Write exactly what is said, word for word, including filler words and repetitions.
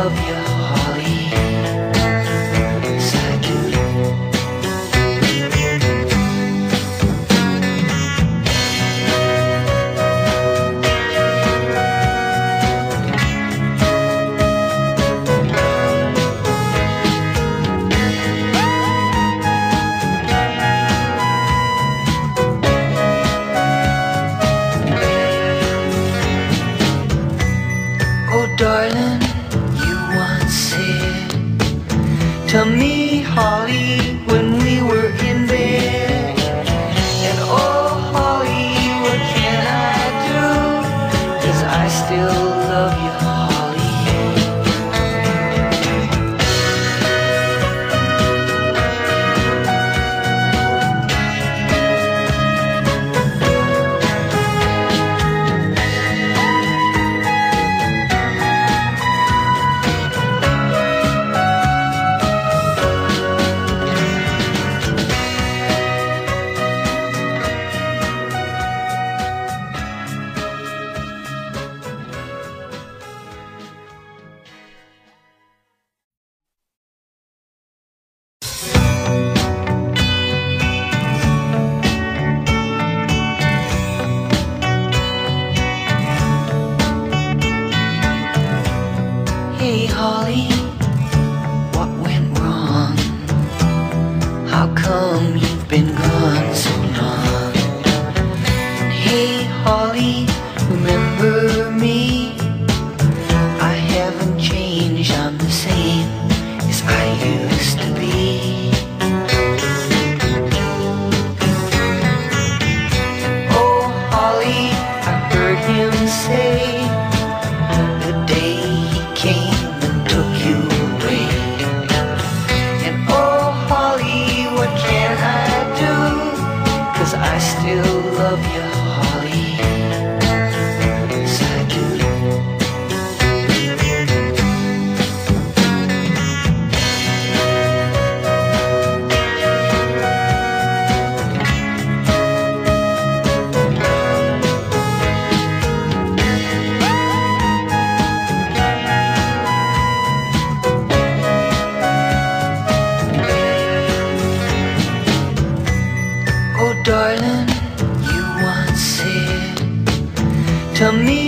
love you, Holly. Yes, I do. Darling, you once said to me, Holly, when we were in bed, and oh, Holly, what can I do? 'Cause I still love you, Holly. Hey Holly, what went wrong? How come you've been gone so long? Hey Holly, remember me? I haven't changed, I'm the same as I used to be. Oh Holly, I heard him say the day he came and took you away. And oh Holly, what can I do? 'Cause I still love you, Holly. Yes, I do. Darling, you once said to me,